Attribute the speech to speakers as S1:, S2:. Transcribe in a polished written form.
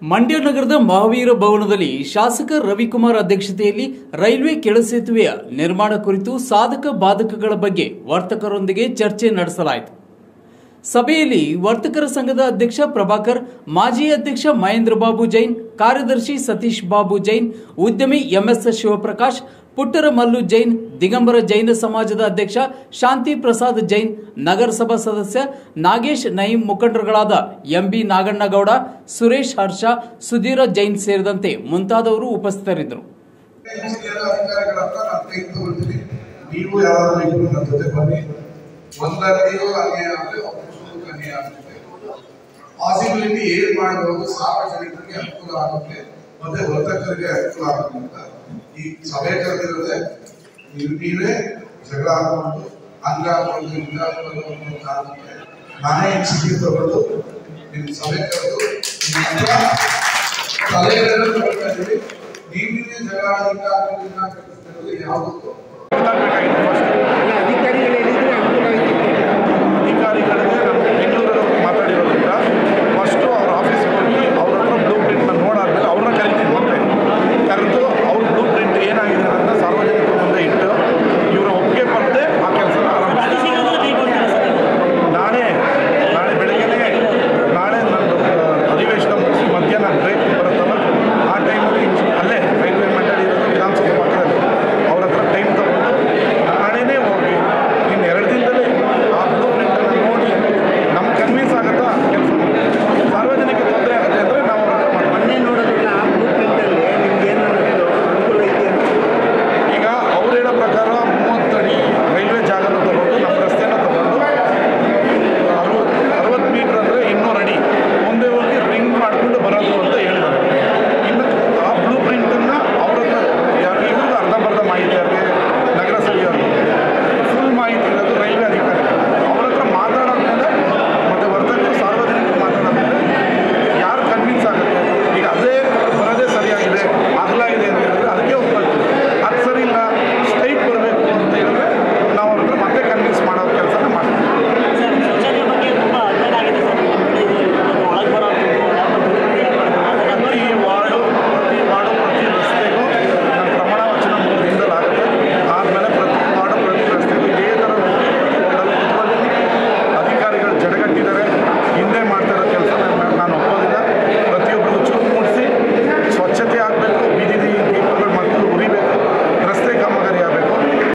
S1: ಮಂಡ್ಯ ನಗರದ ಮಹಾವೀರ ಭವನದಲ್ಲಿ ಶಾಸಕ ರವಿಕುಮಾರ್ ಅಧ್ಯಕ್ಷತೆಯಲ್ಲಿ ರೈಲ್ವೆ ಕೆಳಸೇತುವೆಯ ನಿರ್ಮಾಣ ಕುರಿತು ಸಾಧಕ ಬಾಧಕಗಳ ಬಗ್ಗೆ ವರ್ತಕರೊಂದಿಗೆ ಚರ್ಚೆ ನಡೆಸಲಾಯಿತು। ಸಭೆಯಲ್ಲಿ ವರ್ತಕರ ಸಂಘದ ಅಧ್ಯಕ್ಷ ಪ್ರಭಾಕರ್, ಮಾಜಿ ಅಧ್ಯಕ್ಷ ಮಹೇಂದ್ರ ಬಾಬು ಜೈನ್, ಕಾರ್ಯದರ್ಶಿ ಸತೀಶ್ ಬಾಬು ಜೈನ್, ಉದ್ಯಮಿ ಎಂಎಸ್ ಶಿವಪ್ರಕಾಶ್, ಪುಟ್ಟರ ಮಲ್ಲು ಜೈನ್, ದಿಗಂಬರ ಜೈನ ಸಮಾಜದ ಅಧ್ಯಕ್ಷ ಶಾಂತಿ ಪ್ರಸಾದ್ ಜೈನ್, ನಗರಸಭಾ ಸದಸ್ಯ ನಾಗೇಶ್ ನಯೀಂ, ಮುಖಂಡರುಗಳಾದ ಎಂಬಿ ನಾಗಣ್ಣಗೌಡ, ಸುರೇಶ್ ಹರ್ಷ, ಸುಧೀರ ಜೈನ್ ಸೇರಿದಂತೆ ಮುಂತಾದವರು ಉಪಸ್ಥಿತರಿದ್ದರು।
S2: ಪಾಸಿಬಿಲಿಟಿ ಏನ್ ಮಾಡಬಹುದು, ಸಾರ್ವಜನಿಕರಿಗೆ ಅನುಕೂಲ ಆಗುತ್ತೆ ಮತ್ತೆ ವರ್ತಕರಿಗೆ ಅನುಕೂಲ ಆಗುತ್ತೆ ಅಂತ ಈ ಸಭೆ ಕರೆದಿರೋದೆ। ನೀವೇ ಜಗಳ ಹಾಕೊಂಡು ಹಂಗ ಹಾಕೊಂಡು ಕಾರಣಕ್ಕೆ ನಾನೇ ಇನ್ಸಿಟಿವ್ ತಗೊಂಡು ನಿಮ್ ಸಭೆ ಕರೆದು ಸಲಹೆಗಳನ್ನು ತಗೊಳ್ತಾ ಇದೀವಿ। ನೀವೇ ಜಗಳ ಹಿಂಗ ಹಾಕೊಂಡು ಯಾವುದಕ್ಕೂ